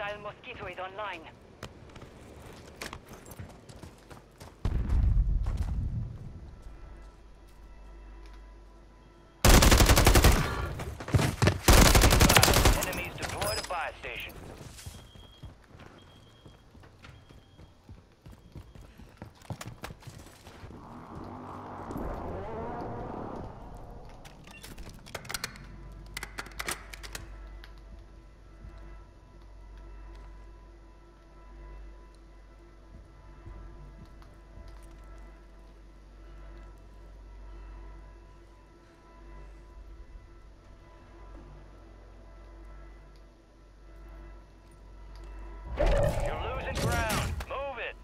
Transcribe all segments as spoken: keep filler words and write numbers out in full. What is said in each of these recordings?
Hostile Mosquito is online. Enemies deployed a buy station. You're losing ground. Move it.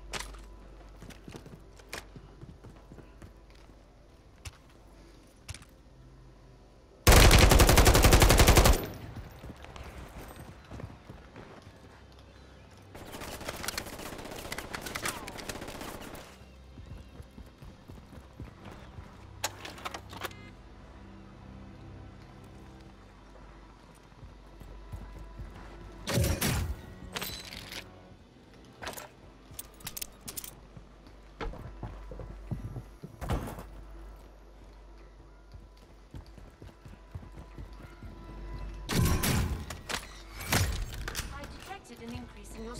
An increase in your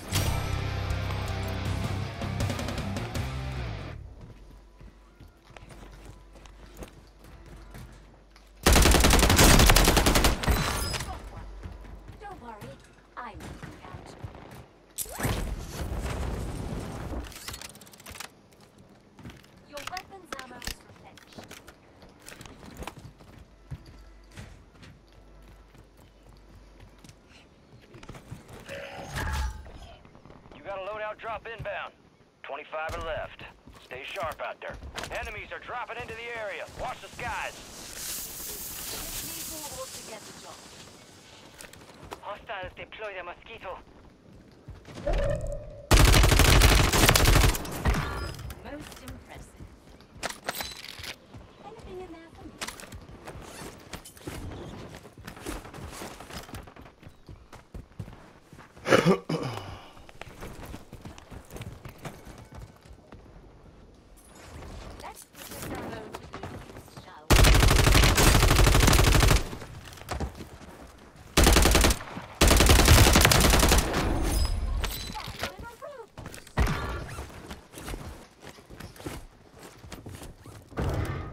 Don't worry, I'm looking out. Your weapons ammo is replenished. Got a loadout drop inbound. twenty-five are left. Stay sharp out there. Enemies are dropping into the area. Watch the skies. These all ought to get the job. Hostiles deploy the Mosquito. Most impressive. Anything in there for me?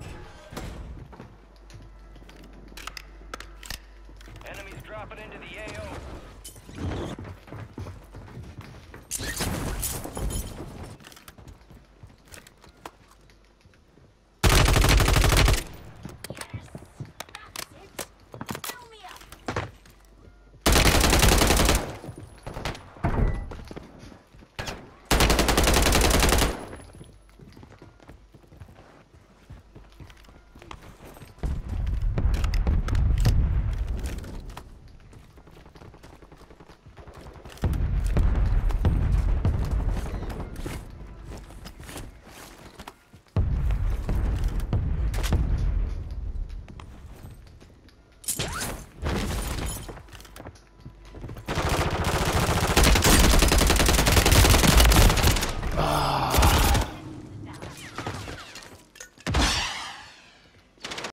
Enemies dropping into the A